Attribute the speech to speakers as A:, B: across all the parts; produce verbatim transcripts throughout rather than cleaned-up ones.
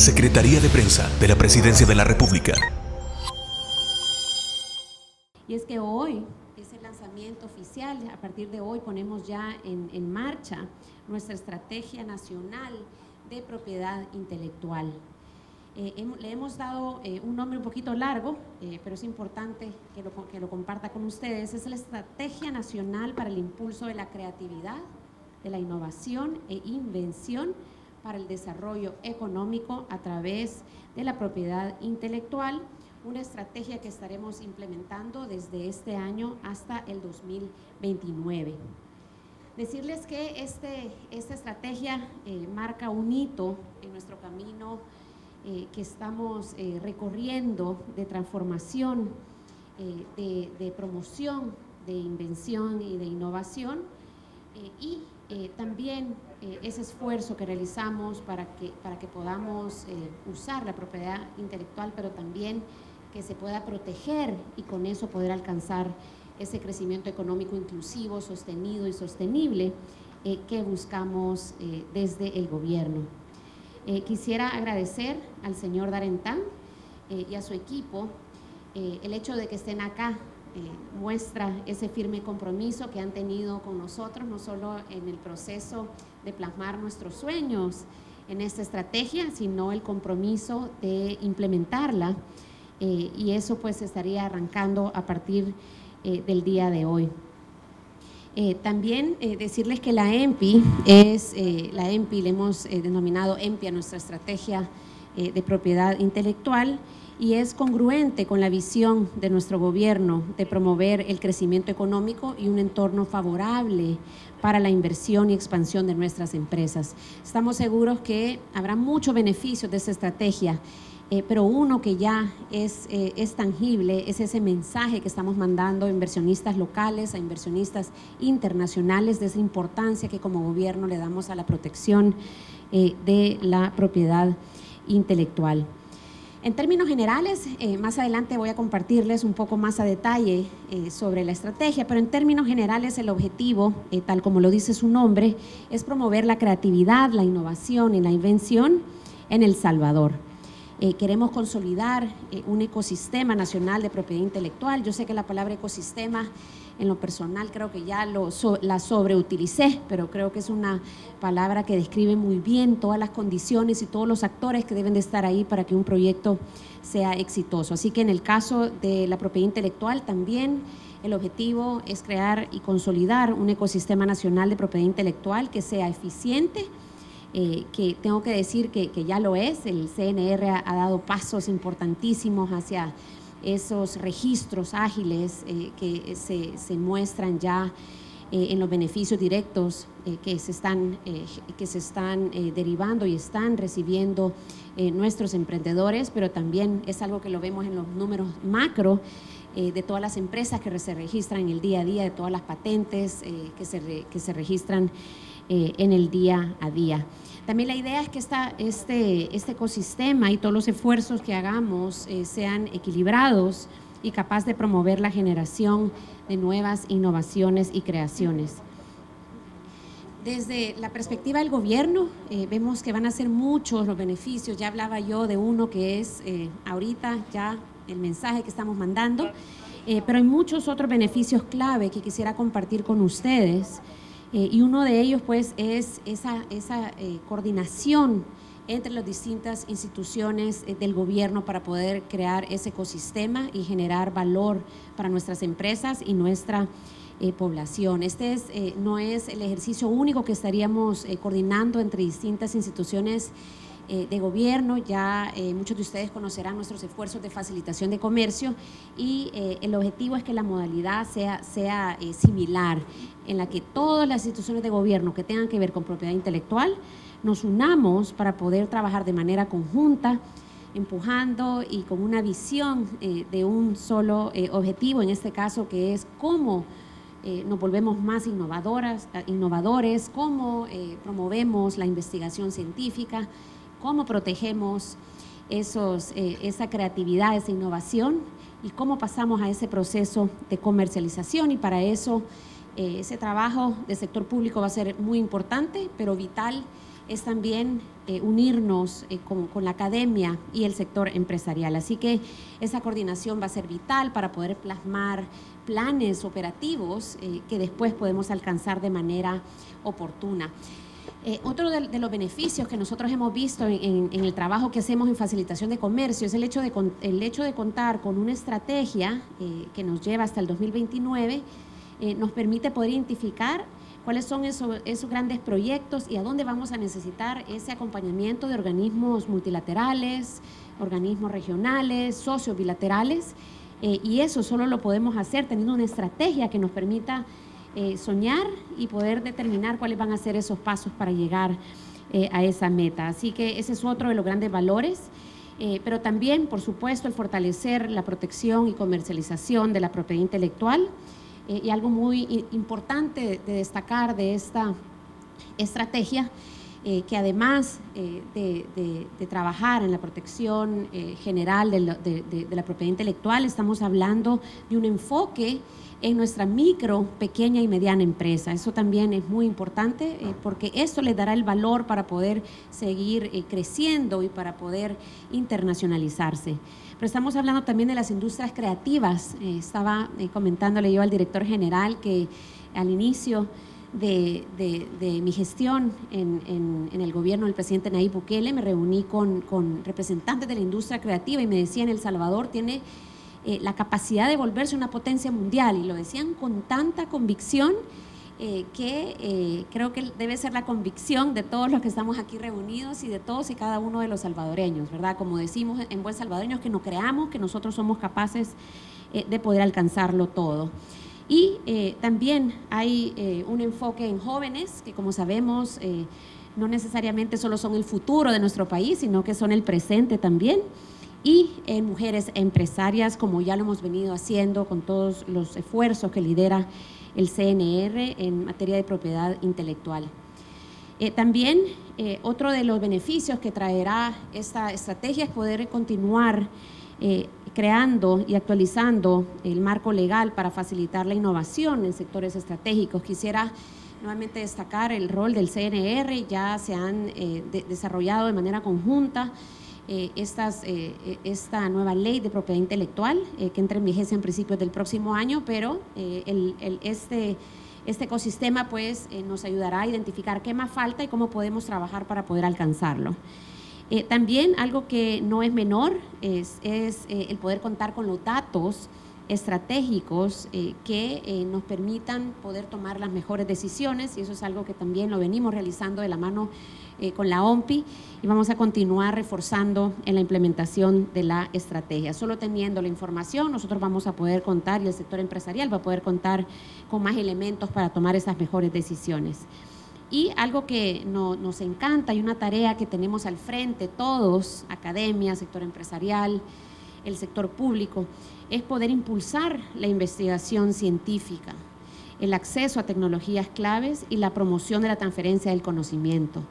A: Secretaría de Prensa de la Presidencia de la República.
B: Y es que hoy es el lanzamiento oficial. A partir de hoy ponemos ya en, en marcha nuestra Estrategia Nacional de Propiedad Intelectual. Eh, hem, le hemos dado eh, un nombre un poquito largo, eh, pero es importante que lo, que lo comparta con ustedes. Es la Estrategia Nacional para el Impulso de la Creatividad, de la Innovación e Invención para el Desarrollo Económico a través de la propiedad intelectual, una estrategia que estaremos implementando desde este año hasta el dos mil veintinueve. Decirles que este, esta estrategia eh, marca un hito en nuestro camino eh, que estamos eh, recorriendo de transformación, eh, de, de promoción, de invención y de innovación eh, y eh, también eh, ese esfuerzo que realizamos para que, para que podamos eh, usar la propiedad intelectual, pero también que se pueda proteger y con eso poder alcanzar ese crecimiento económico inclusivo, sostenido y sostenible eh, que buscamos eh, desde el gobierno. Eh, quisiera agradecer al señor Darentán eh, y a su equipo eh, el hecho de que estén acá. Eh, muestra ese firme compromiso que han tenido con nosotros, no solo en el proceso de plasmar nuestros sueños en esta estrategia, sino el compromiso de implementarla eh, y eso pues estaría arrancando a partir eh, del día de hoy. Eh, también eh, decirles que la E M P I es, eh, la E M P I le hemos eh, denominado E M P I a nuestra estrategia eh, de propiedad intelectual, y es congruente con la visión de nuestro gobierno de promover el crecimiento económico y un entorno favorable para la inversión y expansión de nuestras empresas. Estamos seguros que habrá muchos beneficios de esta estrategia, eh, pero uno que ya es, eh, es tangible es ese mensaje que estamos mandando a inversionistas locales, a inversionistas internacionales, de esa importancia que como gobierno le damos a la protección eh, de la propiedad intelectual. En términos generales, eh, más adelante voy a compartirles un poco más a detalle eh, sobre la estrategia, pero en términos generales el objetivo, eh, tal como lo dice su nombre, es promover la creatividad, la innovación y la invención en El Salvador. Eh, queremos consolidar eh, un ecosistema nacional de propiedad intelectual. Yo sé que la palabra ecosistema en lo personal creo que ya lo, so, la sobreutilicé, pero creo que es una palabra que describe muy bien todas las condiciones y todos los actores que deben de estar ahí para que un proyecto sea exitoso. Así que en el caso de la propiedad intelectual también el objetivo es crear y consolidar un ecosistema nacional de propiedad intelectual que sea eficiente, eh, que tengo que decir que, que ya lo es. El C N R ha, ha dado pasos importantísimos hacia esos registros ágiles eh, que se, se muestran ya eh, en los beneficios directos eh, que se están, eh, que se están eh, derivando y están recibiendo eh, nuestros emprendedores, pero también es algo que lo vemos en los números macro eh, de todas las empresas que se registran en el día a día, de todas las patentes eh, que, se re, que se registran eh, en el día a día. También la idea es que esta, este, este ecosistema y todos los esfuerzos que hagamos eh, sean equilibrados y capaz de promover la generación de nuevas innovaciones y creaciones. Desde la perspectiva del gobierno, eh, vemos que van a ser muchos los beneficios. Ya hablaba yo de uno que es eh, ahorita ya el mensaje que estamos mandando, eh, pero hay muchos otros beneficios clave que quisiera compartir con ustedes. Eh, y uno de ellos pues es esa, esa eh, coordinación entre las distintas instituciones eh, del gobierno para poder crear ese ecosistema y generar valor para nuestras empresas y nuestra eh, población. Este es, eh, no es el ejercicio único que estaríamos eh, coordinando entre distintas instituciones eh, de gobierno. Ya eh, muchos de ustedes conocerán nuestros esfuerzos de facilitación de comercio y eh, el objetivo es que la modalidad sea, sea eh, similar, en la que todas las instituciones de gobierno que tengan que ver con propiedad intelectual nos unamos para poder trabajar de manera conjunta, empujando y con una visión eh, de un solo eh, objetivo, en este caso que es cómo eh, nos volvemos más innovadoras, innovadores, cómo eh, promovemos la investigación científica, cómo protegemos esos, eh, esa creatividad, esa innovación y cómo pasamos a ese proceso de comercialización. Y para eso Eh, ese trabajo del sector público va a ser muy importante, pero vital es también eh, unirnos eh, con, con la academia y el sector empresarial. Así que esa coordinación va a ser vital para poder plasmar planes operativos eh, que después podemos alcanzar de manera oportuna. Eh, otro de, de los beneficios que nosotros hemos visto en, en, en el trabajo que hacemos en facilitación de comercio es el hecho de, el hecho de contar con una estrategia eh, que nos lleva hasta el dos mil veintinueve, eh, nos permite poder identificar cuáles son esos, esos grandes proyectos y a dónde vamos a necesitar ese acompañamiento de organismos multilaterales, organismos regionales, socios bilaterales, eh, y eso solo lo podemos hacer teniendo una estrategia que nos permita Eh, soñar y poder determinar cuáles van a ser esos pasos para llegar eh, a esa meta. Así que ese es otro de los grandes valores, eh, pero también, por supuesto, el fortalecer la protección y comercialización de la propiedad intelectual. Eh, y algo muy importante de destacar de esta estrategia, eh, que además eh, de, de, de trabajar en la protección eh, general de, lo, de, de, de la propiedad intelectual, estamos hablando de un enfoque en nuestra micro, pequeña y mediana empresa. Eso también es muy importante eh, porque eso le dará el valor para poder seguir eh, creciendo y para poder internacionalizarse. Pero estamos hablando también de las industrias creativas. Eh, estaba eh, comentándole yo al director general que al inicio de, de, de mi gestión en, en, en el gobierno del presidente Nayib Bukele, me reuní con, con representantes de la industria creativa y me decían, El Salvador tiene Eh, la capacidad de volverse una potencia mundial, y lo decían con tanta convicción eh, que eh, creo que debe ser la convicción de todos los que estamos aquí reunidos y de todos y cada uno de los salvadoreños, ¿verdad? Como decimos en buen salvadoreños, que no creamos que nosotros somos capaces eh, de poder alcanzarlo todo. Y eh, también hay eh, un enfoque en jóvenes que, como sabemos, eh, no necesariamente solo son el futuro de nuestro país, sino que son el presente también. Y en mujeres empresarias, como ya lo hemos venido haciendo con todos los esfuerzos que lidera el C N R en materia de propiedad intelectual. Eh, también eh, otro de los beneficios que traerá esta estrategia es poder continuar eh, creando y actualizando el marco legal para facilitar la innovación en sectores estratégicos. Quisiera nuevamente destacar el rol del C N R, ya se han eh, de, desarrollado de manera conjunta Eh, estas, eh, esta nueva ley de propiedad intelectual eh, que entra en vigencia en principios del próximo año, pero eh, el, el, este, este ecosistema pues eh, nos ayudará a identificar qué más falta y cómo podemos trabajar para poder alcanzarlo. Eh, también algo que no es menor es, es eh, el poder contar con los datos estratégicos eh, que eh, nos permitan poder tomar las mejores decisiones, y eso es algo que también lo venimos realizando de la mano eh, con la O M P I, y vamos a continuar reforzando en la implementación de la estrategia. Solo teniendo la información nosotros vamos a poder contar, y el sector empresarial va a poder contar con más elementos para tomar esas mejores decisiones. Y algo que no, nos encanta y una tarea que tenemos al frente todos, academia, sector empresarial, el sector público, es poder impulsar la investigación científica, el acceso a tecnologías claves y la promoción de la transferencia del conocimiento.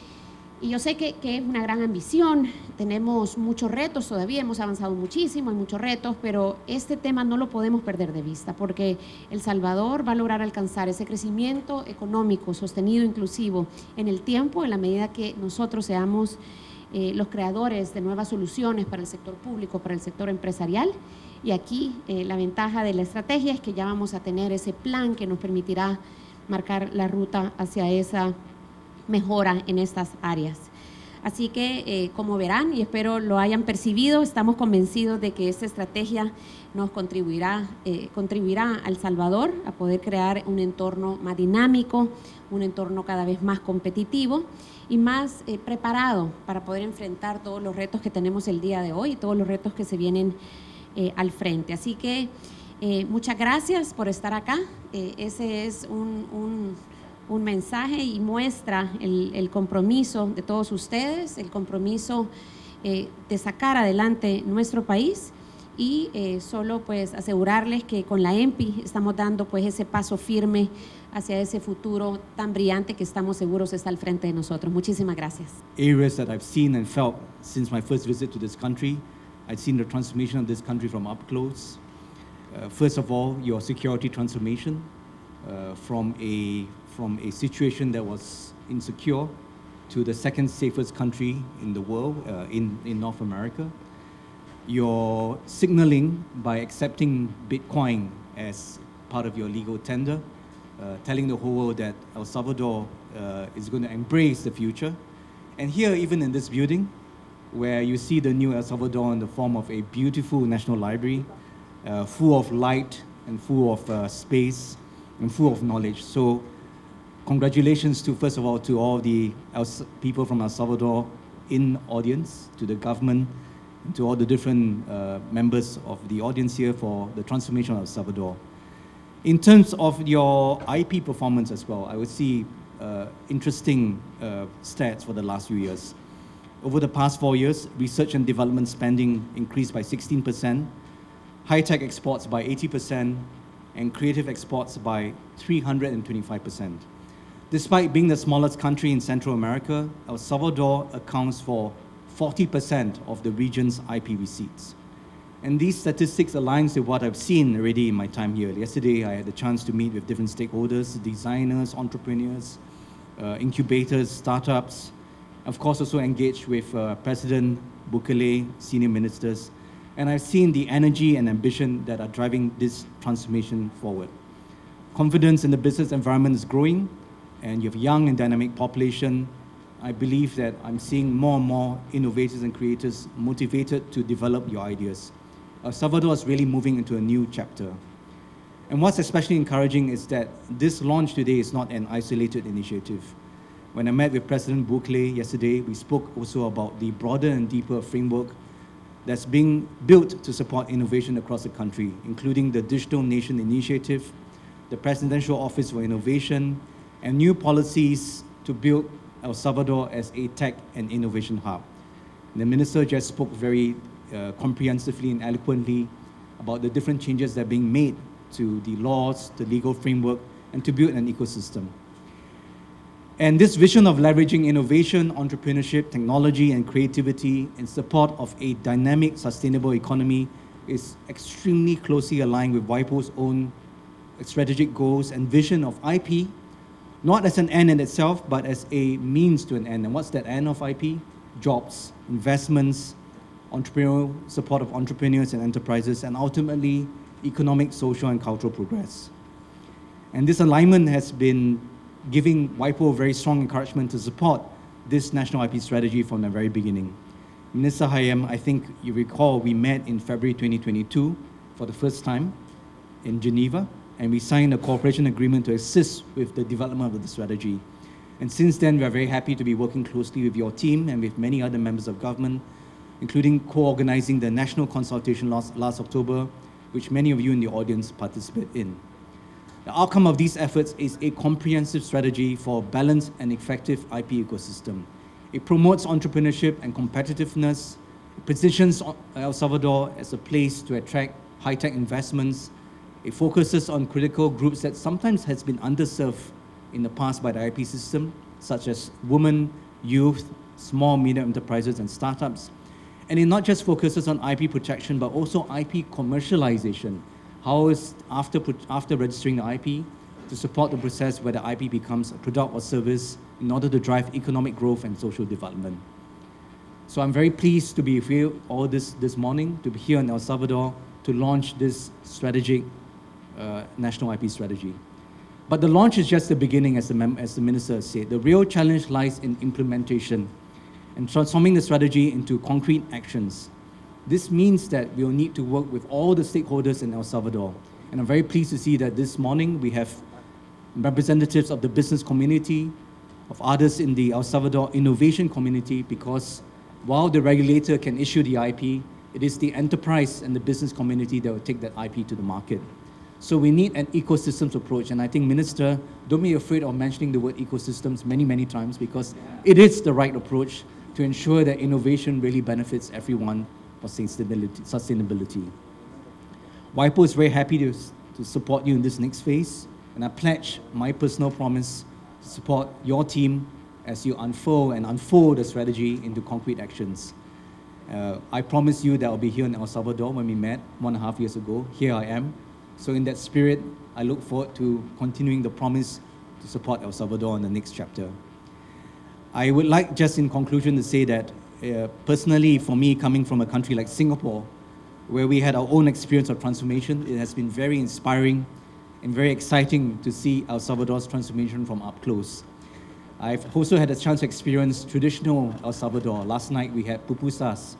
B: Y yo sé que, que es una gran ambición, tenemos muchos retos todavía, hemos avanzado muchísimo, hay muchos retos, pero este tema no lo podemos perder de vista, porque El Salvador va a lograr alcanzar ese crecimiento económico, sostenido, inclusivo, en el tiempo, en la medida que nosotros seamos eh, los creadores de nuevas soluciones para el sector público, para el sector empresarial. Y aquí eh, la ventaja de la estrategia es que ya vamos a tener ese plan que nos permitirá marcar la ruta hacia esa mejora en estas áreas. Así que, eh, como verán, y espero lo hayan percibido, estamos convencidos de que esta estrategia nos contribuirá, eh, contribuirá a El Salvador a poder crear un entorno más dinámico, un entorno cada vez más competitivo y más eh, preparado para poder enfrentar todos los retos que tenemos el día de hoy y todos los retos que se vienen eh, al frente. Así que eh, muchas gracias por estar acá. Eh, ese es un, un un mensaje y muestra el, el compromiso de todos ustedes, el compromiso eh, de sacar adelante nuestro país, y eh, solo pues asegurarles que con la E M P I estamos dando pues ese paso firme hacia ese futuro tan brillante que estamos seguros está al frente de nosotros. Muchísimas gracias.
C: Areas that I've seen and felt since my first visit to this country, I've seen the transformation of this country from up close. Uh, first of all, your security transformation uh, from a from a situation that was insecure to the second safest country in the world, uh, in, in North America. You're signaling by accepting Bitcoin as part of your legal tender, uh, telling the whole world that El Salvador uh, is going to embrace the future. And here, even in this building, where you see the new El Salvador in the form of a beautiful national library, uh, full of light and full of uh, space and full of knowledge. So congratulations to, first of all, to all the El people from El Salvador in audience, to the government, and to all the different uh, members of the audience here for the transformation of El Salvador. In terms of your I P performance as well, I would see uh, interesting uh, stats for the last few years. Over the past four years, research and development spending increased by sixteen percent, high-tech exports by eighty percent, and creative exports by three hundred twenty-five percent. Despite being the smallest country in Central America, El Salvador accounts for forty percent of the region's I P receipts. And these statistics align with what I've seen already in my time here. Yesterday, I had the chance to meet with different stakeholders, designers, entrepreneurs, uh, incubators, startups, of course also engaged with uh, President Bukele, senior ministers, and I've seen the energy and ambition that are driving this transformation forward. Confidence in the business environment is growing, and you have a young and dynamic population. I believe that I'm seeing more and more innovators and creators motivated to develop your ideas. El Salvador is really moving into a new chapter. And what's especially encouraging is that this launch today is not an isolated initiative. When I met with President Bukele yesterday, we spoke also about the broader and deeper framework that's being built to support innovation across the country, including the Digital Nation Initiative, the Presidential Office for Innovation, and new policies to build El Salvador as a tech and innovation hub. The minister just spoke very uh, comprehensively and eloquently about the different changes that are being made to the laws, the legal framework, and to build an ecosystem. And this vision of leveraging innovation, entrepreneurship, technology, and creativity in support of a dynamic, sustainable economy is extremely closely aligned with WIPO's own strategic goals and vision of I P, not as an end in itself, but as a means to an end. And what's that end of I P? Jobs, investments, entrepreneurial support of entrepreneurs and enterprises, and ultimately economic, social, and cultural progress. And this alignment has been giving WIPO very strong encouragement to support this national I P strategy from the very beginning. Minister Hayam, I think you recall we met in February twenty twenty-two for the first time in Geneva, and we signed a cooperation agreement to assist with the development of the strategy. And since then, we are very happy to be working closely with your team and with many other members of government, including co-organizing the national consultation last, last October, which many of you in the audience participate in. The outcome of these efforts is a comprehensive strategy for a balanced and effective I P ecosystem. It promotes entrepreneurship and competitiveness. It positions El Salvador as a place to attract high-tech investments. It focuses on critical groups that sometimes has been underserved in the past by the I P system, such as women, youth, small, medium enterprises, and startups. And it not just focuses on I P protection, but also I P commercialization. How is, after, after registering the I P, to support the process where the I P becomes a product or service in order to drive economic growth and social development. So I'm very pleased to be here all this, this morning, to be here in El Salvador to launch this strategic uh, national I P strategy. But the launch is just the beginning, as the, mem as the minister said. The real challenge lies in implementation and transforming the strategy into concrete actions. This means that we'll need to work with all the stakeholders in El Salvador. And I'm very pleased to see that this morning we have representatives of the business community, of others in the El Salvador innovation community, because while the regulator can issue the I P, it is the enterprise and the business community that will take that I P to the market. So we need an ecosystems approach. And I think, Minister, don't be afraid of mentioning the word ecosystems many, many times, because it is the right approach to ensure that innovation really benefits everyone for sustainability. sustainability. WIPO is very happy to, to support you in this next phase, and I pledge my personal promise to support your team as you unfold and unfold the strategy into concrete actions. Uh, I promise you that I'll be here in El Salvador when we met one and a half years ago. Here I am. So in that spirit, I look forward to continuing the promise to support El Salvador in the next chapter. I would like just in conclusion to say that uh, personally for me, coming from a country like Singapore, where we had our own experience of transformation, it has been very inspiring and very exciting to see El Salvador's transformation from up close. I've also had a chance to experience traditional El Salvador. Last night we had pupusas.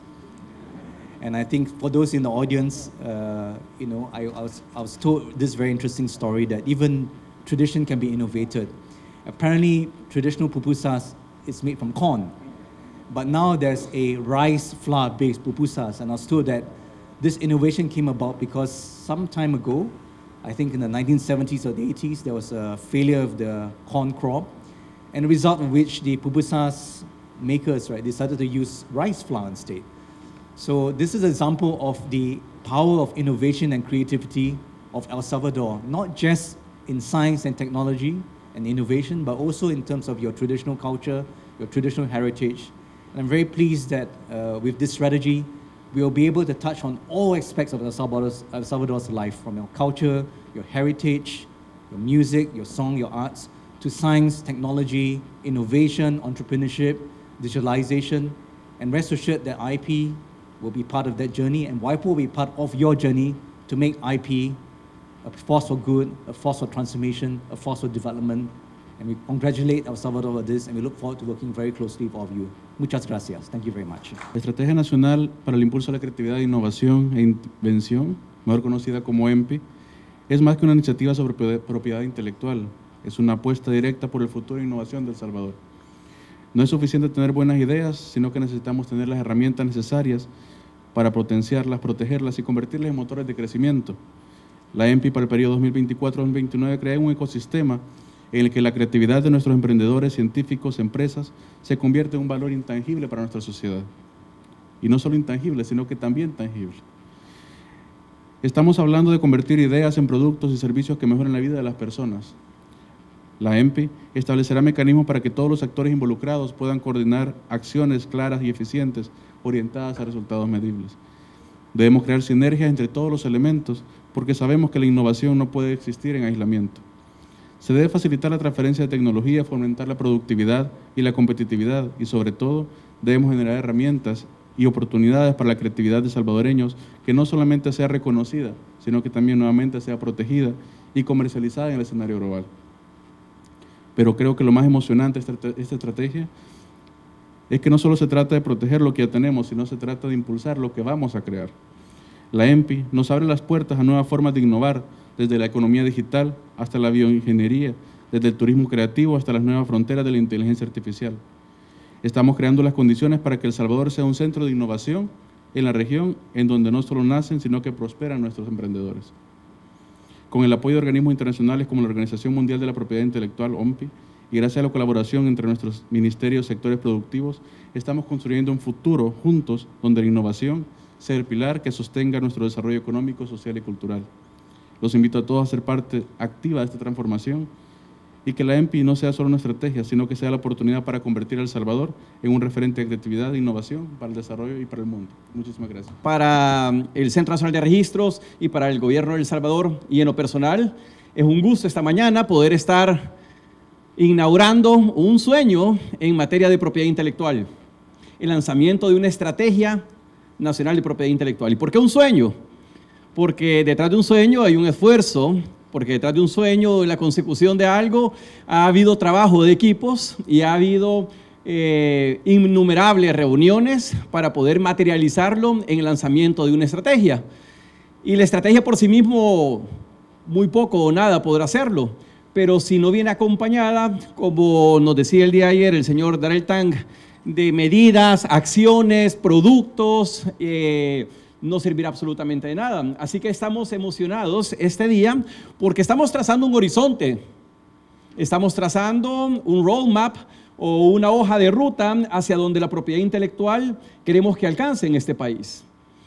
C: And I think for those in the audience, uh, you know, I, I, was, I was told this very interesting story that even tradition can be innovated. Apparently, traditional pupusas is made from corn. But now there's a rice flour-based pupusas. And I was told that this innovation came about because some time ago, I think in the nineteen seventies or the eighties, there was a failure of the corn crop, and a result of which the pupusas makers, right, decided to use rice flour instead. So this is an example of the power of innovation and creativity of El Salvador, not just in science and technology and innovation, but also in terms of your traditional culture, your traditional heritage. And I'm very pleased that uh, with this strategy, we will be able to touch on all aspects of El Salvador's, El Salvador's life, from your culture, your heritage, your music, your song, your arts, to science, technology, innovation, entrepreneurship, digitalization. And rest assured that I P will be part of that journey, and WIPO will be part of your journey to make I P a force for good, a force for transformation, a force for development. And we congratulate El Salvador for this, and we look forward to working very closely with all of you. Muchas gracias. Thank you very much.
D: La Estrategia Nacional para el Impulso a la Creatividad, Innovación e Invención, mejor conocida como E M P I, es más que una iniciativa sobre propiedad intelectual. Es una apuesta directa por el futuro e innovación de El Salvador. No es suficiente tener buenas ideas, sino que necesitamos tener las herramientas necesarias para potenciarlas, protegerlas y convertirlas en motores de crecimiento. La E M P I para el periodo dos mil veinticuatro a dos mil veintinueve crea un ecosistema en el que la creatividad de nuestros emprendedores, científicos, empresas, se convierte en un valor intangible para nuestra sociedad. Y no solo intangible, sino que también tangible. Estamos hablando de convertir ideas en productos y servicios que mejoren la vida de las personas. La E M P I establecerá mecanismos para que todos los actores involucrados puedan coordinar acciones claras y eficientes orientadas a resultados medibles. Debemos crear sinergias entre todos los elementos porque sabemos que la innovación no puede existir en aislamiento. Se debe facilitar la transferencia de tecnología, fomentar la productividad y la competitividad y, sobre todo, debemos generar herramientas y oportunidades para la creatividad de salvadoreños que no solamente sea reconocida, sino que también nuevamente sea protegida y comercializada en el escenario global. Pero creo que lo más emocionante de esta estrategia es que no solo se trata de proteger lo que ya tenemos, sino se trata de impulsar lo que vamos a crear. La E M P I nos abre las puertas a nuevas formas de innovar, desde la economía digital hasta la bioingeniería, desde el turismo creativo hasta las nuevas fronteras de la inteligencia artificial. Estamos creando las condiciones para que El Salvador sea un centro de innovación en la región, en donde no solo nacen, sino que prosperan nuestros emprendedores. Con el apoyo de organismos internacionales como la Organización Mundial de la Propiedad Intelectual, O M P I, y gracias a la colaboración entre nuestros ministerios y sectores productivos, estamos construyendo un futuro juntos donde la innovación sea el pilar que sostenga nuestro desarrollo económico, social y cultural. Los invito a todos a ser parte activa de esta transformación y que la E M P I no sea solo una estrategia, sino que sea la oportunidad para convertir a El Salvador en un referente de creatividad e innovación para el desarrollo y para el mundo. Muchísimas gracias.
E: Para el Centro Nacional de Registros y para el Gobierno de El Salvador y en lo personal, es un gusto esta mañana poder estar inaugurando un sueño en materia de propiedad intelectual, el lanzamiento de una estrategia nacional de propiedad intelectual. ¿Y por qué un sueño? Porque detrás de un sueño hay un esfuerzo, porque detrás de un sueño, de la consecución de algo, ha habido trabajo de equipos y ha habido eh, innumerables reuniones para poder materializarlo en el lanzamiento de una estrategia. Y la estrategia por sí mismo, muy poco o nada podrá hacerlo, pero si no viene acompañada, como nos decía el día de ayer el señor Darrell Tang, de medidas, acciones, productos, eh, no servirá absolutamente de nada. Así que estamos emocionados este día porque estamos trazando un horizonte, estamos trazando un roadmap o una hoja de ruta hacia donde la propiedad intelectual queremos que alcance en este país.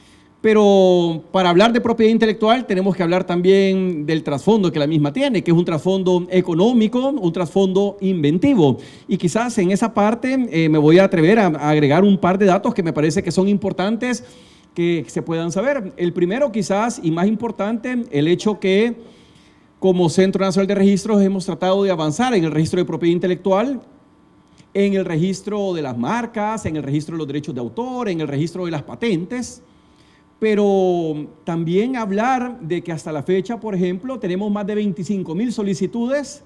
E: Pero para hablar de propiedad intelectual tenemos que hablar también del trasfondo que la misma tiene, que es un trasfondo económico, un trasfondo inventivo. Y quizás en esa parte eh, me voy a atrever a, a agregar un par de datos que me parece que son importantes que se puedan saber. El primero quizás y más importante, el hecho que como Centro Nacional de Registros hemos tratado de avanzar en el registro de propiedad intelectual en el registro de las marcas, en el registro de los derechos de autor, en el registro de las patentes, pero también hablar de que hasta la fecha, por ejemplo, tenemos más de veinticinco mil solicitudes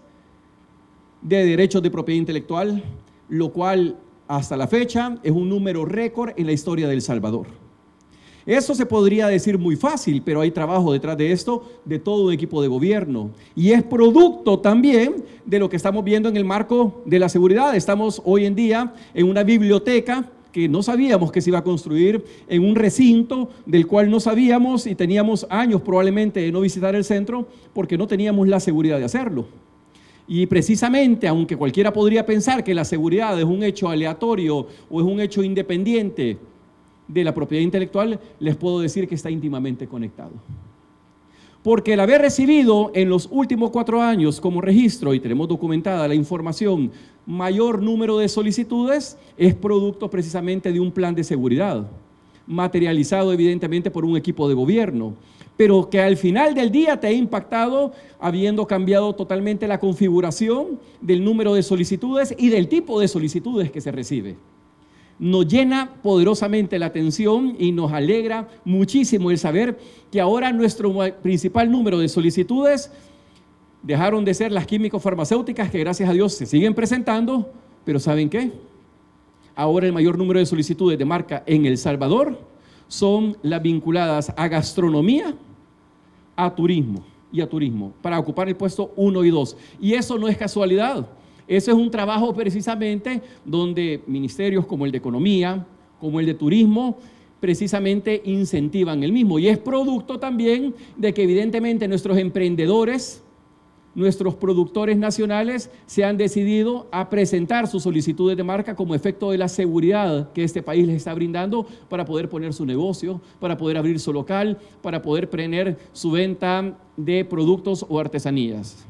E: de derechos de propiedad intelectual, lo cual hasta la fecha es un número récord en la historia de El Salvador. Eso se podría decir muy fácil, pero hay trabajo detrás de esto de todo un equipo de gobierno. Y es producto también de lo que estamos viendo en el marco de la seguridad. Estamos hoy en día en una biblioteca que no sabíamos que se iba a construir, en un recinto del cual no sabíamos y teníamos años probablemente de no visitar el centro porque no teníamos la seguridad de hacerlo. Y precisamente, aunque cualquiera podría pensar que la seguridad es un hecho aleatorio o es un hecho independiente de la propiedad intelectual, les puedo decir que está íntimamente conectado. Porque el haber recibido en los últimos cuatro años como registro, y tenemos documentada la información, mayor número de solicitudes, es producto precisamente de un plan de seguridad, materializado evidentemente por un equipo de gobierno, pero que al final del día te ha impactado habiendo cambiado totalmente la configuración del número de solicitudes y del tipo de solicitudes que se recibe. Nos llena poderosamente la atención y nos alegra muchísimo el saber que ahora nuestro principal número de solicitudes dejaron de ser las químico-farmacéuticas, que gracias a Dios se siguen presentando, pero ¿saben qué? Ahora el mayor número de solicitudes de marca en El Salvador son las vinculadas a gastronomía, a turismo y a turismo, para ocupar el puesto uno y dos. Y eso no es casualidad. Ese es un trabajo precisamente donde ministerios como el de Economía, como el de Turismo, precisamente incentivan el mismo. Y es producto también de que evidentemente nuestros emprendedores, nuestros productores nacionales se han decidido a presentar sus solicitudes de marca como efecto de la seguridad que este país les está brindando para poder poner su negocio, para poder abrir su local, para poder tener su venta de productos o artesanías.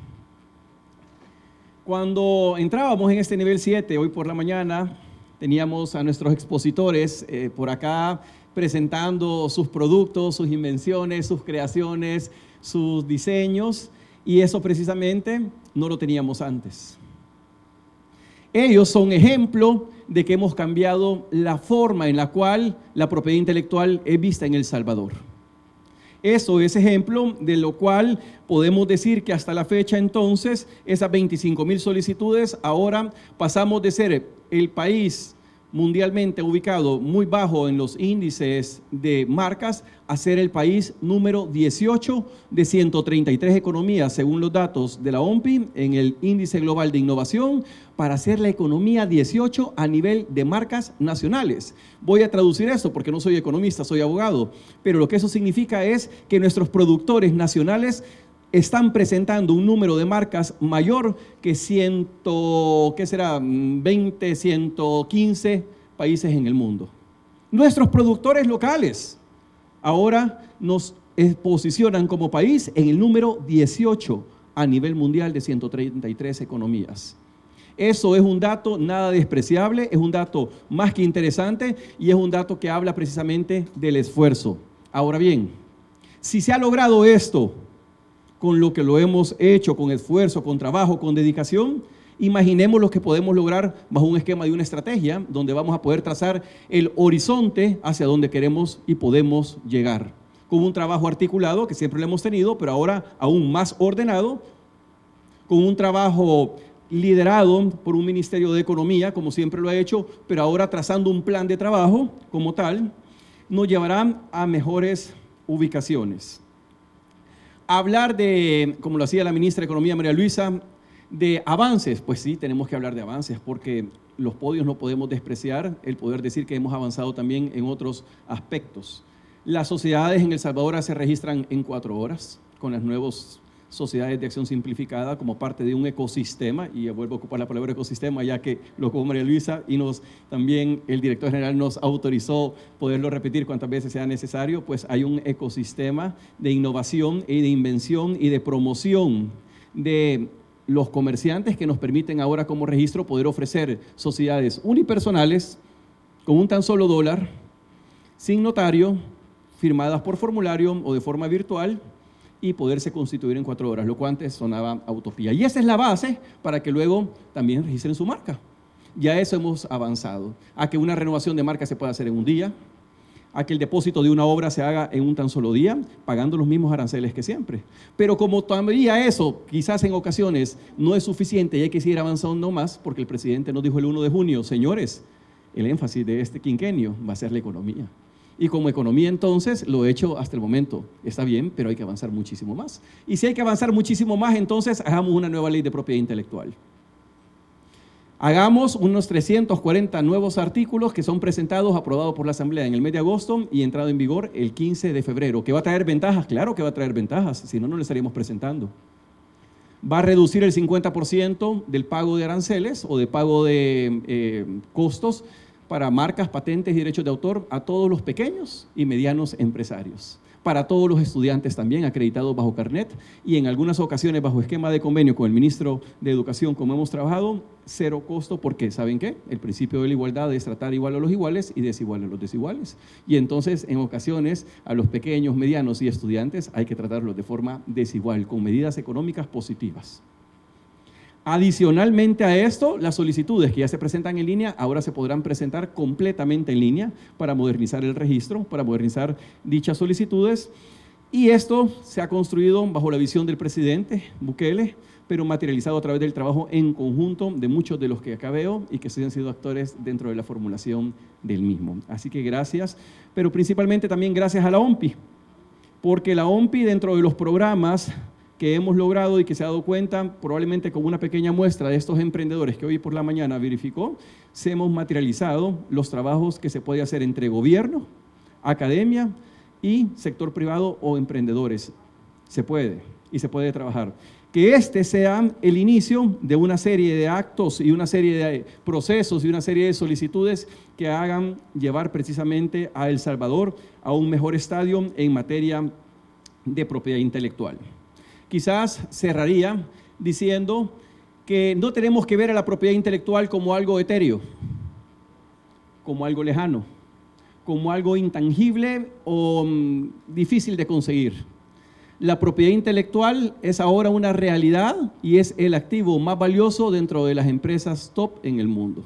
E: Cuando entrábamos en este nivel siete, hoy por la mañana, teníamos a nuestros expositores eh, por acá presentando sus productos, sus invenciones, sus creaciones, sus diseños, y eso precisamente no lo teníamos antes. Ellos son ejemplo de que hemos cambiado la forma en la cual la propiedad intelectual es vista en El Salvador. Eso es ejemplo de lo cual podemos decir que hasta la fecha entonces, esas veinticinco mil solicitudes, ahora pasamos de ser el país mundialmente ubicado muy bajo en los índices de marcas a ser el país número dieciocho de ciento treinta y tres economías, según los datos de la O M P I, en el índice global de innovación, para ser la economía dieciocho a nivel de marcas nacionales. Voy a traducir esto porque no soy economista, soy abogado, pero lo que eso significa es que nuestros productores nacionales están presentando un número de marcas mayor que ciento, ¿qué será? veinte, ciento quince países en el mundo. Nuestros productores locales ahora nos posicionan como país en el número dieciocho a nivel mundial de ciento treinta y tres economías. Eso es un dato nada despreciable, es un dato más que interesante y es un dato que habla precisamente del esfuerzo. Ahora bien, si se ha logrado esto con lo que lo hemos hecho, con esfuerzo, con trabajo, con dedicación, imaginemos lo que podemos lograr bajo un esquema de una estrategia donde vamos a poder trazar el horizonte hacia donde queremos y podemos llegar. Con un trabajo articulado que siempre lo hemos tenido, pero ahora aún más ordenado, con un trabajo liderado por un Ministerio de Economía, como siempre lo ha hecho, pero ahora trazando un plan de trabajo como tal, nos llevará a mejores ubicaciones. Hablar de, como lo hacía la ministra de Economía, María Luisa, de avances, pues sí, tenemos que hablar de avances, porque los podios no podemos despreciar el poder decir que hemos avanzado también en otros aspectos. Las sociedades en El Salvador se registran en cuatro horas, con las nuevas sociedades de acción simplificada como parte de un ecosistema, y vuelvo a ocupar la palabra ecosistema ya que lo ocupó María Luisa y nos, también el director general nos autorizó poderlo repetir cuantas veces sea necesario. Pues hay un ecosistema de innovación y de invención y de promoción de los comerciantes que nos permiten ahora como registro poder ofrecer sociedades unipersonales con un tan solo dólar, sin notario, firmadas por formulario o de forma virtual, y poderse constituir en cuatro horas, lo cual antes sonaba a utopía. Y esa es la base para que luego también registren su marca. Ya eso hemos avanzado, a que una renovación de marca se pueda hacer en un día, a que el depósito de una obra se haga en un tan solo día, pagando los mismos aranceles que siempre. Pero como todavía eso, quizás en ocasiones, no es suficiente y hay que seguir avanzando más, porque el presidente nos dijo el uno de junio, señores, el énfasis de este quinquenio va a ser la economía. Y como economía, entonces, lo hecho hasta el momento está bien, pero hay que avanzar muchísimo más. Y si hay que avanzar muchísimo más, entonces hagamos una nueva ley de propiedad intelectual. Hagamos unos trescientos cuarenta nuevos artículos que son presentados, aprobados por la Asamblea en el mes de agosto y entrado en vigor el quince de febrero. ¿Que va a traer ventajas? Claro que va a traer ventajas, si no, no le estaríamos presentando. Va a reducir el cincuenta por ciento del pago de aranceles o de pago de eh, costos para marcas, patentes y derechos de autor a todos los pequeños y medianos empresarios. Para todos los estudiantes también acreditados bajo Carnet y en algunas ocasiones bajo esquema de convenio con el ministro de Educación, como hemos trabajado, cero costo, porque ¿saben qué? El principio de la igualdad es tratar igual a los iguales y desigual a los desiguales. Y entonces, en ocasiones, a los pequeños, medianos y estudiantes hay que tratarlos de forma desigual, con medidas económicas positivas. Adicionalmente a esto, las solicitudes que ya se presentan en línea ahora se podrán presentar completamente en línea para modernizar el registro, para modernizar dichas solicitudes. Y esto se ha construido bajo la visión del presidente Bukele, pero materializado a través del trabajo en conjunto de muchos de los que acá veo y que sí han sido actores dentro de la formulación del mismo. Así que gracias, pero principalmente también gracias a la O M P I, porque la O M P I dentro de los programas que hemos logrado y que se ha dado cuenta, probablemente con una pequeña muestra de estos emprendedores que hoy por la mañana verificó, se hemos materializado los trabajos que se puede hacer entre gobierno, academia y sector privado o emprendedores. Se puede y se puede trabajar. Que este sea el inicio de una serie de actos y una serie de procesos y una serie de solicitudes que hagan llevar precisamente a El Salvador a un mejor estadio en materia de propiedad intelectual. Quizás cerraría diciendo que no tenemos que ver a la propiedad intelectual como algo etéreo, como algo lejano, como algo intangible o um, difícil de conseguir. La propiedad intelectual es ahora una realidad y es el activo más valioso dentro de las empresas top en el mundo.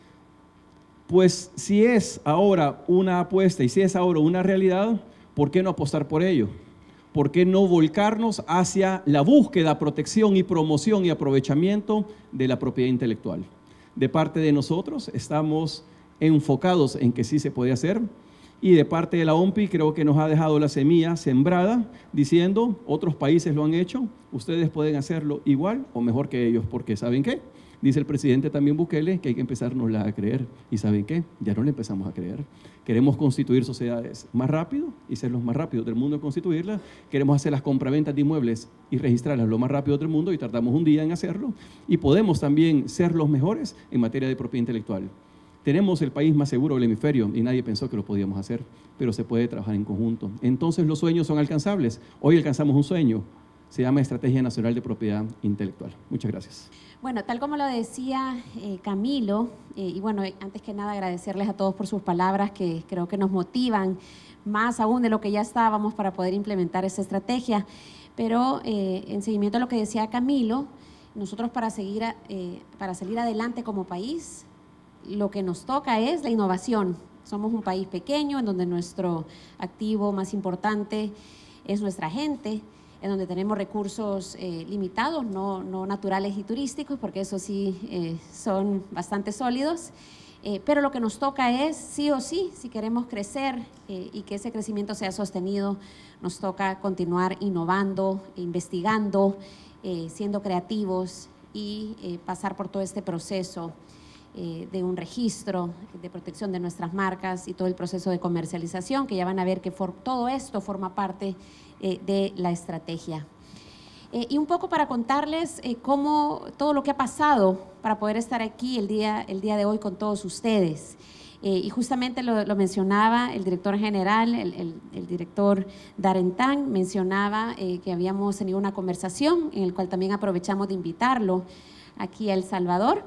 E: Pues si es ahora una apuesta y si es ahora una realidad, ¿por qué no apostar por ello? ¿Por qué no volcarnos hacia la búsqueda, protección y promoción y aprovechamiento de la propiedad intelectual? De parte de nosotros estamos enfocados en que sí se puede hacer y de parte de la O M P I creo que nos ha dejado la semilla sembrada diciendo otros países lo han hecho, ustedes pueden hacerlo igual o mejor que ellos, porque ¿saben qué? Dice el presidente también Bukele que hay que empezárnosla a creer. ¿Y saben qué? Ya no le empezamos a creer. Queremos constituir sociedades más rápido y ser los más rápidos del mundo en constituirlas. Queremos hacer las compraventas de inmuebles y registrarlas lo más rápido del mundo y tardamos un día en hacerlo. Y podemos también ser los mejores en materia de propiedad intelectual. Tenemos el país más seguro del hemisferio y nadie pensó que lo podíamos hacer, pero se puede trabajar en conjunto. Entonces los sueños son alcanzables. Hoy alcanzamos un sueño. Se llama Estrategia Nacional de Propiedad Intelectual. Muchas gracias.
B: Bueno, tal como lo decía eh, Camilo, eh, y bueno, antes que nada agradecerles a todos por sus palabras que creo que nos motivan más aún de lo que ya estábamos para poder implementar esta estrategia, pero eh, en seguimiento a lo que decía Camilo, nosotros para, seguir a, eh, para salir adelante como país, lo que nos toca es la innovación. Somos un país pequeño en donde nuestro activo más importante es nuestra gente, en donde tenemos recursos eh, limitados, no, no naturales y turísticos, porque eso sí eh, son bastante sólidos, eh, pero lo que nos toca es, sí o sí, si queremos crecer eh, y que ese crecimiento sea sostenido, nos toca continuar innovando, investigando, eh, siendo creativos y eh, pasar por todo este proceso eh, de un registro, de protección de nuestras marcas y todo el proceso de comercialización, que ya van a ver que for, todo esto forma parte Eh, de la estrategia. Eh, y un poco para contarles eh, cómo todo lo que ha pasado para poder estar aquí el día, el día de hoy con todos ustedes. Eh, y justamente lo, lo mencionaba el director general, el, el, el director Darentán, mencionaba eh, que habíamos tenido una conversación en la cual también aprovechamos de invitarlo aquí a El Salvador.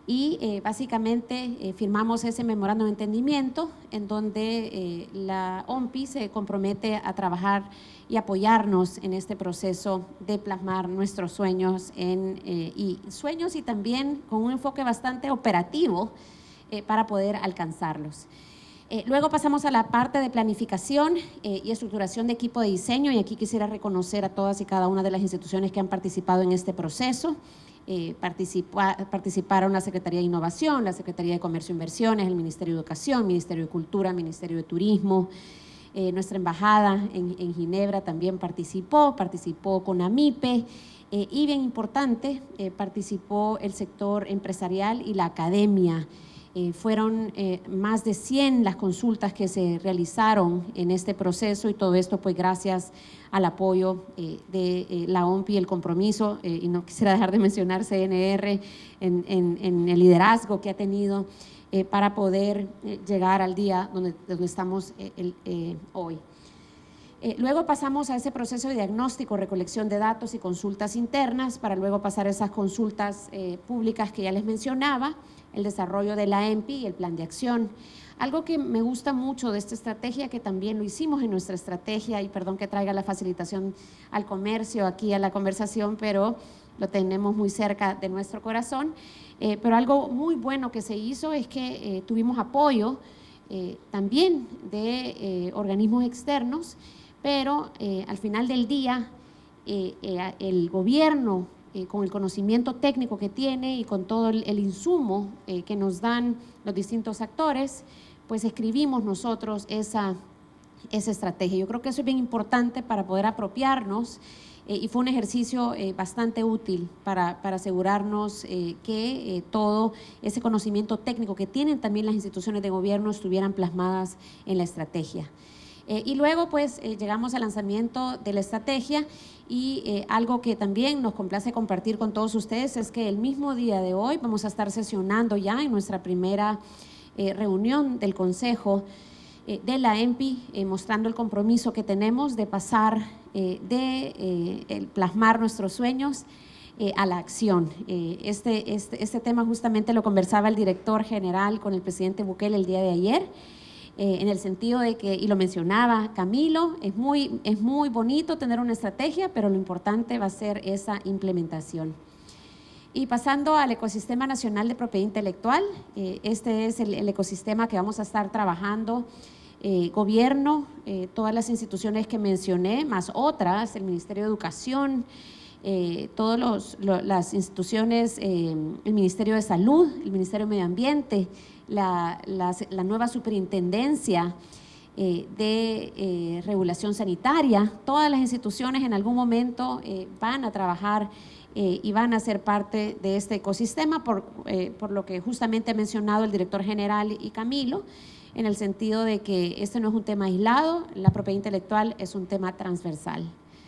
B: Y eh, básicamente eh, firmamos ese memorándum de entendimiento en donde eh, la O M P I se compromete a trabajar y apoyarnos en este proceso de plasmar nuestros sueños, en, eh, y sueños y también con un enfoque bastante operativo eh, para poder alcanzarlos. Eh, luego pasamos a la parte de planificación eh, y estructuración de equipo de diseño, y aquí quisiera reconocer a todas y cada una de las instituciones que han participado en este proceso. Eh, participa, participaron la Secretaría de Innovación, la Secretaría de Comercio e Inversiones, el Ministerio de Educación, Ministerio de Cultura, Ministerio de Turismo, eh, nuestra embajada en, en Ginebra también participó, participó con AMIPE, eh, y bien importante, eh, participó el sector empresarial y la academia. Eh, fueron eh, más de cien las consultas que se realizaron en este proceso, y todo esto pues gracias al apoyo eh, de eh, la O M P I, el compromiso, eh, y no quisiera dejar de mencionar C N R en, en, en el liderazgo que ha tenido eh, para poder eh, llegar al día donde, donde estamos eh, el, eh, hoy. Eh, luego pasamos a ese proceso de diagnóstico, recolección de datos y consultas internas, para luego pasar a esas consultas eh, públicas que ya les mencionaba, el desarrollo de la E M P I y el plan de acción. Algo que me gusta mucho de esta estrategia, que también lo hicimos en nuestra estrategia, y perdón que traiga la facilitación al comercio aquí a la conversación, pero lo tenemos muy cerca de nuestro corazón, eh, pero algo muy bueno que se hizo es que eh, tuvimos apoyo eh, también de eh, organismos externos, pero eh, al final del día eh, eh, el gobierno, Eh, con el conocimiento técnico que tiene y con todo el, el insumo eh, que nos dan los distintos actores, pues escribimos nosotros esa, esa estrategia. Yo creo que eso es bien importante para poder apropiarnos eh, y fue un ejercicio eh, bastante útil para, para asegurarnos eh, que eh, todo ese conocimiento técnico que tienen también las instituciones de gobierno estuvieran plasmadas en la estrategia. Eh, y luego pues eh, llegamos al lanzamiento de la estrategia, y eh, algo que también nos complace compartir con todos ustedes es que el mismo día de hoy vamos a estar sesionando ya en nuestra primera eh, reunión del Consejo eh, de la E M P I, eh, mostrando el compromiso que tenemos de pasar eh, de eh, el plasmar nuestros sueños eh, a la acción. Eh, este, este, este tema justamente lo conversaba el director general con el presidente Bukele el día de ayer, Eh, en el sentido de que, y lo mencionaba Camilo, es muy, es muy bonito tener una estrategia, pero lo importante va a ser esa implementación. Y pasando al ecosistema nacional de propiedad intelectual, eh, este es el, el ecosistema que vamos a estar trabajando, eh, gobierno, eh, todas las instituciones que mencioné, más otras, el Ministerio de Educación, eh, todas las instituciones, eh, el Ministerio de Salud, el Ministerio de Medio Ambiente, La, la, la nueva superintendencia eh, de eh, regulación sanitaria. Todas las instituciones en algún momento eh, van a trabajar eh, y van a ser parte de este ecosistema, por, eh, por lo que justamente ha mencionado el director general y Camilo, en el sentido de que este no es un tema aislado, la propiedad intelectual es un tema transversal.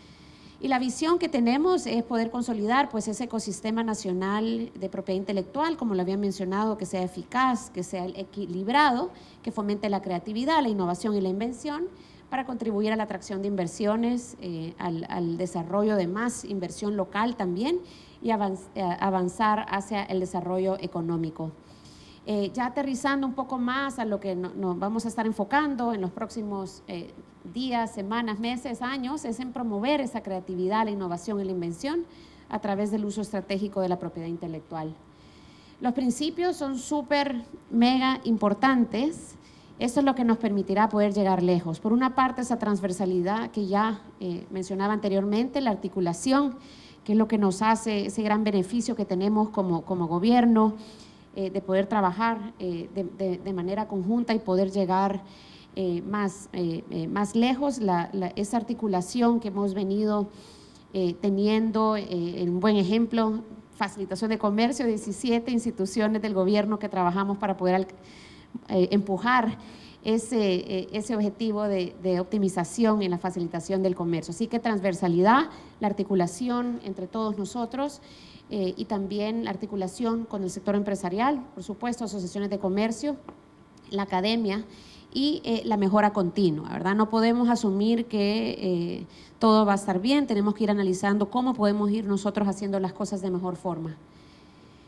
B: Y la visión que tenemos es poder consolidar pues, ese ecosistema nacional de propiedad intelectual, como lo había mencionado, que sea eficaz, que sea equilibrado, que fomente la creatividad, la innovación y la invención, para contribuir a la atracción de inversiones, eh, al, al desarrollo de más inversión local también, y avanz, eh, avanzar hacia el desarrollo económico. Eh, ya aterrizando un poco más a lo que nos no vamos a estar enfocando en los próximos eh, días, semanas, meses, años, es en promover esa creatividad, la innovación y la invención a través del uso estratégico de la propiedad intelectual. Los principios son súper, mega importantes. Eso es lo que nos permitirá poder llegar lejos. Por una parte, esa transversalidad que ya eh, mencionaba anteriormente, la articulación, que es lo que nos hace ese gran beneficio que tenemos como, como gobierno, Eh, de poder trabajar eh, de, de, de manera conjunta y poder llegar eh, más, eh, eh, más lejos. La, la, esa articulación que hemos venido eh, teniendo, eh, en un buen ejemplo, facilitación de comercio, diecisiete instituciones del gobierno que trabajamos para poder eh, empujar ese, eh, ese objetivo de, de optimización en la facilitación del comercio. Así que transversalidad, la articulación entre todos nosotros, Eh, y también la articulación con el sector empresarial, por supuesto, asociaciones de comercio, la academia y eh, la mejora continua, ¿verdad? No podemos asumir que eh, todo va a estar bien, tenemos que ir analizando cómo podemos ir nosotros haciendo las cosas de mejor forma.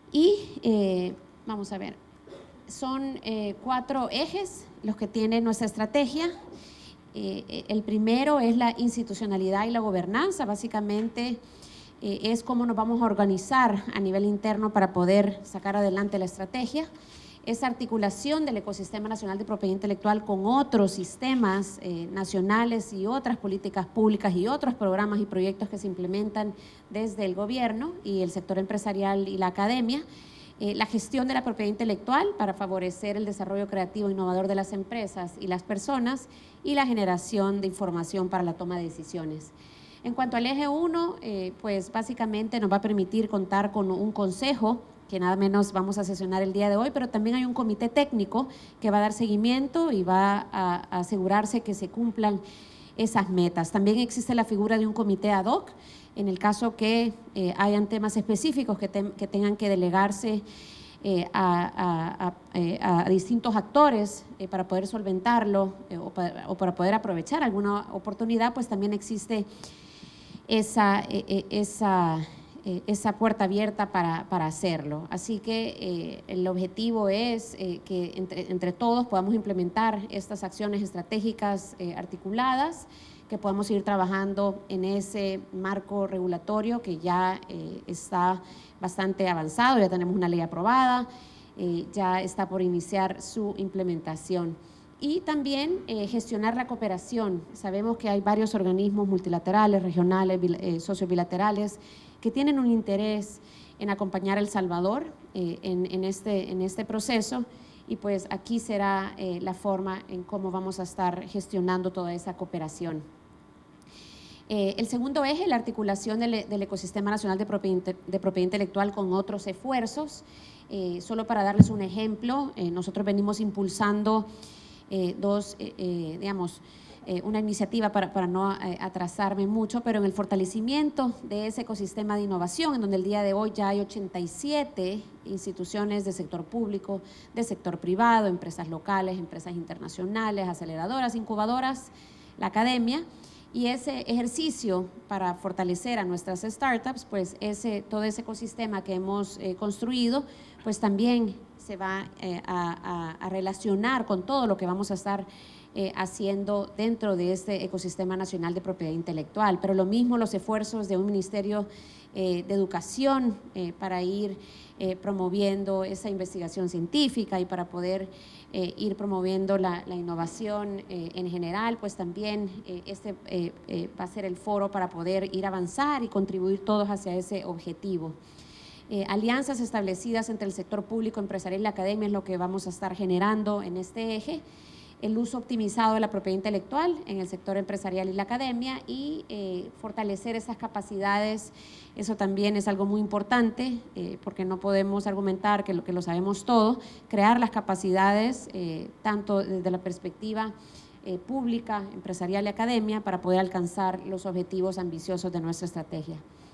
B: Y eh, vamos a ver, son eh, cuatro ejes los que tiene nuestra estrategia. Eh, el primero es la institucionalidad y la gobernanza. Básicamente eh, es cómo nos vamos a organizar a nivel interno para poder sacar adelante la estrategia. Esa articulación del ecosistema nacional de propiedad intelectual con otros sistemas eh, nacionales y otras políticas públicas y otros programas y proyectos que se implementan desde el gobierno y el sector empresarial y la academia. Eh, la gestión de la propiedad intelectual para favorecer el desarrollo creativo e innovador de las empresas y las personas, y la generación de información para la toma de decisiones. En cuanto al eje uno, eh, pues básicamente nos va a permitir contar con un consejo que nada menos vamos a sesionar el día de hoy, pero también hay un comité técnico que va a dar seguimiento y va a, a asegurarse que se cumplan esas metas. También existe la figura de un comité ad hoc, en el caso que eh, hayan temas específicos que, te, que tengan que delegarse eh, a, a, a, eh, a distintos actores eh, para poder solventarlo eh, o, para, o para poder aprovechar alguna oportunidad, pues también existe esa… Eh, esa esa puerta abierta para, para hacerlo. Así que eh, el objetivo es eh, que entre, entre todos podamos implementar estas acciones estratégicas eh, articuladas, que podamos ir trabajando en ese marco regulatorio que ya eh, está bastante avanzado, ya tenemos una ley aprobada, eh, ya está por iniciar su implementación. Y también eh, gestionar la cooperación. Sabemos que hay varios organismos multilaterales, regionales, eh, sociobilaterales, que tienen un interés en acompañar a El Salvador eh, en, en, este, en este proceso, y pues aquí será eh, la forma en cómo vamos a estar gestionando toda esa cooperación. Eh, el segundo eje, la articulación del, del ecosistema nacional de propiedad, de propiedad intelectual con otros esfuerzos. Eh, solo para darles un ejemplo, eh, nosotros venimos impulsando eh, dos, eh, eh, digamos, Eh, una iniciativa para, para no eh, atrasarme mucho, pero en el fortalecimiento de ese ecosistema de innovación, en donde el día de hoy ya hay ochenta y siete instituciones de sector público, de sector privado, empresas locales, empresas internacionales, aceleradoras, incubadoras, la academia, y ese ejercicio para fortalecer a nuestras startups, pues ese, todo ese ecosistema que hemos eh, construido, pues también se va eh, a, a, a relacionar con todo lo que vamos a estar Eh, haciendo dentro de este ecosistema nacional de propiedad intelectual. Pero lo mismo los esfuerzos de un Ministerio eh, de Educación eh, para ir eh, promoviendo esa investigación científica y para poder eh, ir promoviendo la, la innovación eh, en general, pues también eh, este eh, eh, va a ser el foro para poder ir a avanzar y contribuir todos hacia ese objetivo. Eh, alianzas establecidas entre el sector público, empresarial y la academia es lo que vamos a estar generando en este eje. El uso optimizado de la propiedad intelectual en el sector empresarial y la academia, y eh, fortalecer esas capacidades. Eso también es algo muy importante eh, porque no podemos argumentar que lo, que lo sabemos todo, crear las capacidades eh, tanto desde la perspectiva eh, pública, empresarial y academia para poder alcanzar los objetivos ambiciosos de nuestra estrategia.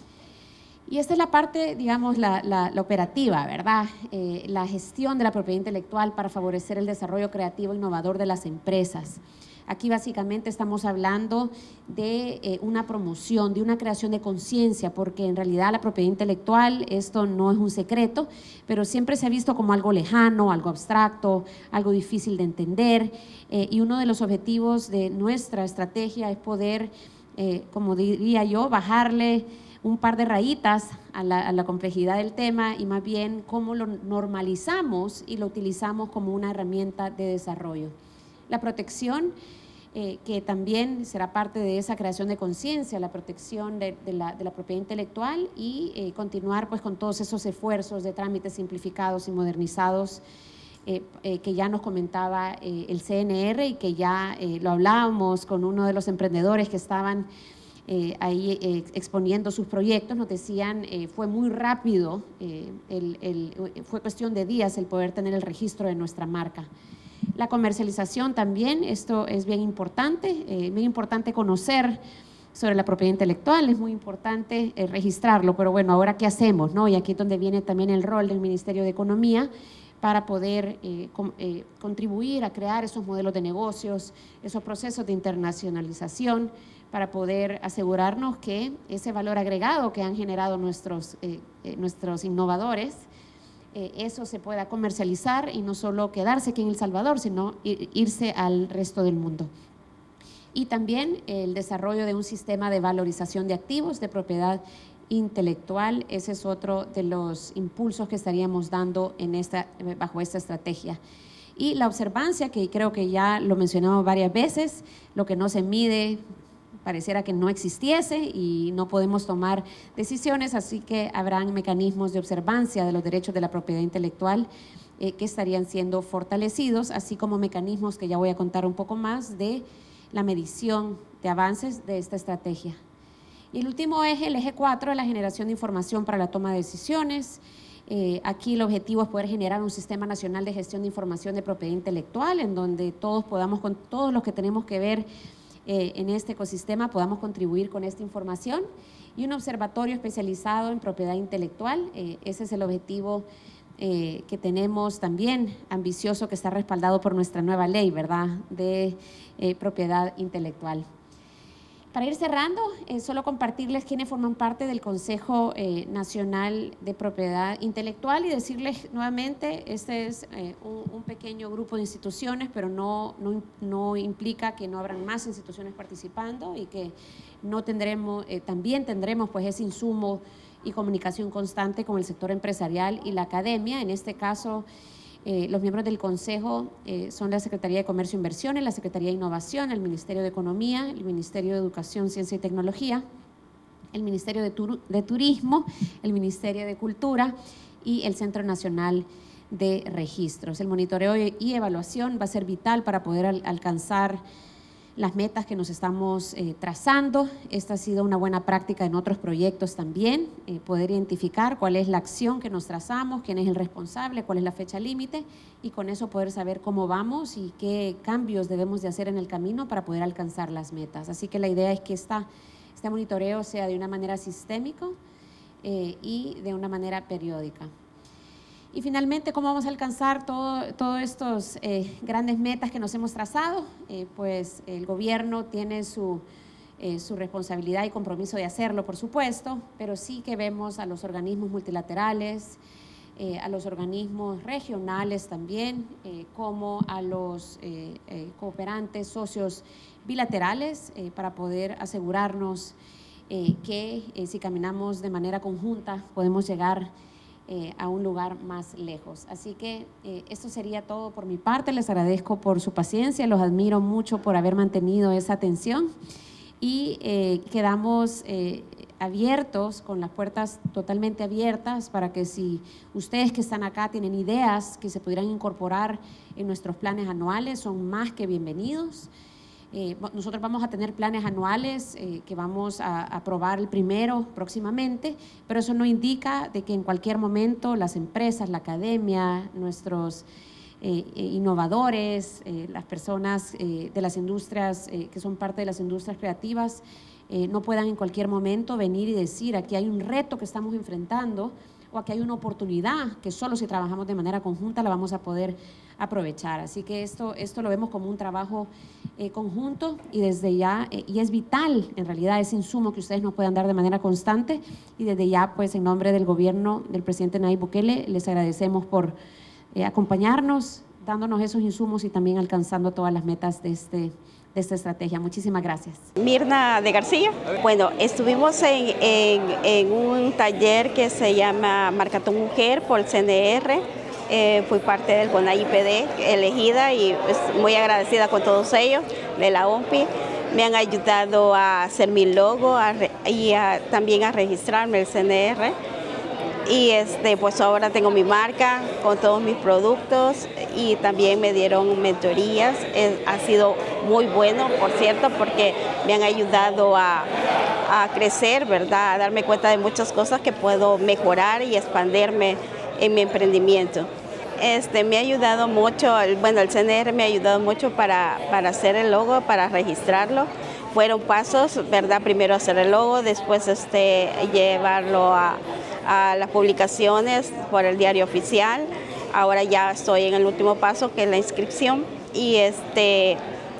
B: Y esta es la parte, digamos, la, la, la operativa, ¿verdad? Eh, la gestión de la propiedad intelectual para favorecer el desarrollo creativo e innovador de las empresas. Aquí básicamente estamos hablando de eh, una promoción, de una creación de conciencia, porque en realidad la propiedad intelectual, esto no es un secreto, pero siempre se ha visto como algo lejano, algo abstracto, algo difícil de entender, eh, y uno de los objetivos de nuestra estrategia es poder, eh, como diría yo, bajarle un par de rayitas a la, a la complejidad del tema, y más bien cómo lo normalizamos y lo utilizamos como una herramienta de desarrollo. La protección, eh, que también será parte de esa creación de conciencia, la protección de, de, la, de la propiedad intelectual, y eh, continuar pues con todos esos esfuerzos de trámites simplificados y modernizados eh, eh, que ya nos comentaba eh, el C N R, y que ya eh, lo hablábamos con uno de los emprendedores que estaban Eh, ahí eh, exponiendo sus proyectos. Nos decían, eh, fue muy rápido, eh, el, el, fue cuestión de días el poder tener el registro de nuestra marca. La comercialización también, esto es bien importante, eh, bien importante conocer sobre la propiedad intelectual, es muy importante eh, registrarlo, pero bueno, ahora ¿qué hacemos, no? Y aquí es donde viene también el rol del Ministerio de Economía para poder eh, com, eh, contribuir a crear esos modelos de negocios, esos procesos de internacionalización, para poder asegurarnos que ese valor agregado que han generado nuestros, eh, eh, nuestros innovadores eh, eso se pueda comercializar y no solo quedarse aquí en El Salvador, sino ir, irse al resto del mundo. Y también el desarrollo de un sistema de valorización de activos de propiedad intelectual. Ese es otro de los impulsos que estaríamos dando en esta, bajo esta estrategia. Y la observancia, que creo que ya lo mencionamos varias veces, lo que no se mide pareciera que no existiese y no podemos tomar decisiones, así que habrán mecanismos de observancia de los derechos de la propiedad intelectual eh, que estarían siendo fortalecidos, así como mecanismos que ya voy a contar un poco más de la medición de avances de esta estrategia. Y el último eje, el eje cuatro, es la generación de información para la toma de decisiones. Eh, aquí el objetivo es poder generar un sistema nacional de gestión de información de propiedad intelectual, en donde todos podamos, con todos los que tenemos que ver eh, en este ecosistema, podamos contribuir con esta información. Y un observatorio especializado en propiedad intelectual, eh, ese es el objetivo Eh, que tenemos también ambicioso, que está respaldado por nuestra nueva ley, ¿verdad?, de eh, propiedad intelectual. Para ir cerrando, eh, solo compartirles quiénes forman parte del Consejo eh, Nacional de Propiedad Intelectual y decirles nuevamente, este es eh, un, un pequeño grupo de instituciones, pero no, no, no implica que no habrán más instituciones participando y que no tendremos, eh, también tendremos pues ese insumo y comunicación constante con el sector empresarial y la academia. En este caso, eh, los miembros del Consejo eh, son la Secretaría de Comercio e Inversiones, la Secretaría de Innovación, el Ministerio de Economía, el Ministerio de Educación, Ciencia y Tecnología, el Ministerio de, Tur de Turismo, el Ministerio de Cultura y el Centro Nacional de Registros. El monitoreo y evaluación va a ser vital para poder al alcanzar las metas que nos estamos eh, trazando. Esta ha sido una buena práctica en otros proyectos también, eh, poder identificar cuál es la acción que nos trazamos, quién es el responsable, cuál es la fecha límite y con eso poder saber cómo vamos y qué cambios debemos de hacer en el camino para poder alcanzar las metas. Así que la idea es que esta, este monitoreo sea de una manera sistémica eh, y de una manera periódica. Y finalmente, ¿cómo vamos a alcanzar todas todo estas eh, grandes metas que nos hemos trazado? Eh, pues el gobierno tiene su, eh, su responsabilidad y compromiso de hacerlo, por supuesto, pero sí que vemos a los organismos multilaterales, eh, a los organismos regionales también, eh, como a los eh, eh, cooperantes, socios bilaterales, eh, para poder asegurarnos eh, que eh, si caminamos de manera conjunta podemos llegar Eh, a un lugar más lejos. Así que eh, esto sería todo por mi parte. Les agradezco por su paciencia, los admiro mucho por haber mantenido esa atención y eh, quedamos eh, abiertos, con las puertas totalmente abiertas, para que si ustedes que están acá tienen ideas que se pudieran incorporar en nuestros planes anuales, son más que bienvenidos. Eh, nosotros vamos a tener planes anuales eh, que vamos a, a aprobar el primero próximamente, pero eso no indica de que en cualquier momento las empresas, la academia, nuestros eh, innovadores, eh, las personas eh, de las industrias eh, que son parte de las industrias creativas eh, no puedan en cualquier momento venir y decir aquí hay un reto que estamos enfrentando o aquí hay una oportunidad que solo si trabajamos de manera conjunta la vamos a poder aprovechar. Así que esto, esto lo vemos como un trabajo eh, conjunto y desde ya, eh, y es vital en realidad ese insumo que ustedes nos puedan dar de manera constante y desde ya pues en nombre del gobierno del presidente Nayib Bukele les agradecemos por eh, acompañarnos, dándonos esos insumos y también alcanzando todas las metas de este de esta estrategia. Muchísimas gracias.
F: Mirna de García. Bueno, estuvimos en, en, en un taller que se llama Marca tu Mujer por el C N R. Eh, fui parte del CONAIE P D elegida y pues, muy agradecida con todos ellos de la O M P I. Me han ayudado a hacer mi logo a, y a, también a registrarme el C N R. Y este, pues ahora tengo mi marca con todos mis productos y también me dieron mentorías. Es, ha sido muy bueno, por cierto, porque me han ayudado a, a crecer, ¿verdad? A darme cuenta de muchas cosas que puedo mejorar y expandirme en mi emprendimiento. Este, me ha ayudado mucho, bueno, el C N R me ha ayudado mucho para, para hacer el logo, para registrarlo. Fueron pasos, ¿verdad? Primero hacer el logo, después este, llevarlo a, a las publicaciones por el diario oficial. Ahora ya estoy en el último paso, que es la inscripción. Y este,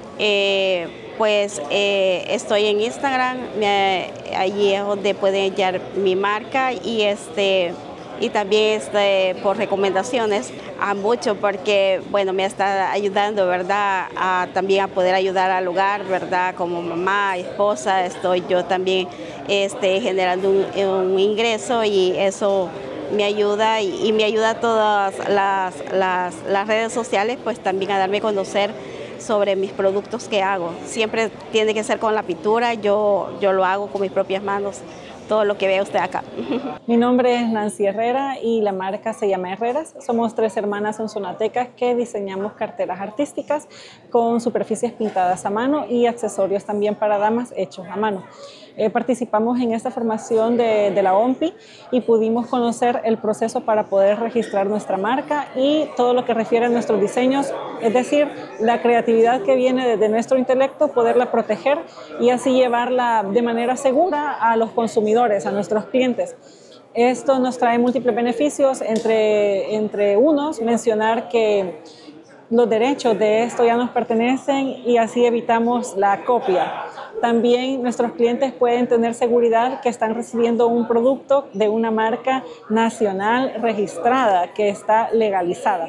F: eh, pues eh, estoy en Instagram, me, allí es donde pueden hallar mi marca y este, y también este, por recomendaciones a mucho, porque bueno, me está ayudando, ¿verdad?, a, también a poder ayudar al hogar, ¿verdad?, como mamá, esposa, estoy yo también este, generando un, un ingreso y eso me ayuda y, y me ayuda a todas las, las, las redes sociales, pues también a darme a conocer sobre mis productos que hago. Siempre tiene que ser con la pintura, yo, yo lo hago con mis propias manos, todo lo que ve usted acá.
G: Mi nombre es Nancy Herrera y la marca se llama Herreras. Somos tres hermanas sonzonatecas que diseñamos carteras artísticas con superficies pintadas a mano y accesorios también para damas hechos a mano. Eh, participamos en esta formación de, de la O M P I y pudimos conocer el proceso para poder registrar nuestra marca y todo lo que refiere a nuestros diseños, es decir, la creatividad que viene desde nuestro intelecto, poderla proteger y así llevarla de manera segura a los consumidores, a nuestros clientes. Esto nos trae múltiples beneficios, entre, entre unos, mencionar que los derechos de esto ya nos pertenecen y así evitamos la copia. También nuestros clientes pueden tener seguridad que están recibiendo un producto de una marca nacional registrada que está legalizada.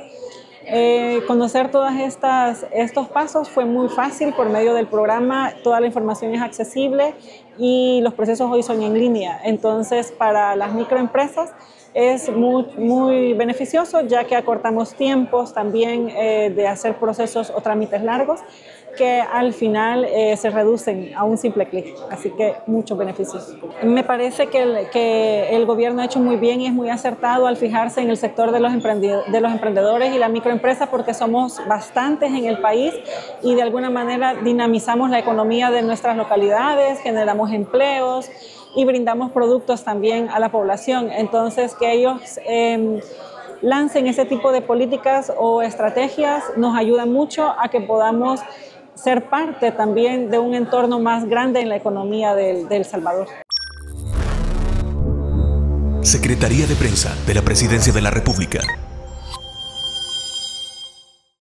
G: Eh, conocer todos estos pasos fue muy fácil por medio del programa, toda la información es accesible y los procesos hoy son en línea. Entonces, para las microempresas es muy, muy beneficioso ya que acortamos tiempos también eh, de hacer procesos o trámites largos que al final eh, se reducen a un simple clic, así que muchos beneficios. Me parece que el, que el gobierno ha hecho muy bien y es muy acertado al fijarse en el sector de los, de los emprendedores y la microempresa porque somos bastantes en el país y de alguna manera dinamizamos la economía de nuestras localidades, generamos empleos y brindamos productos también a la población. Entonces, que ellos eh, lancen ese tipo de políticas o estrategias nos ayuda mucho a que podamos ser parte también de un entorno más grande en la economía de, de El Salvador.
A: Secretaría de Prensa de la Presidencia de la República.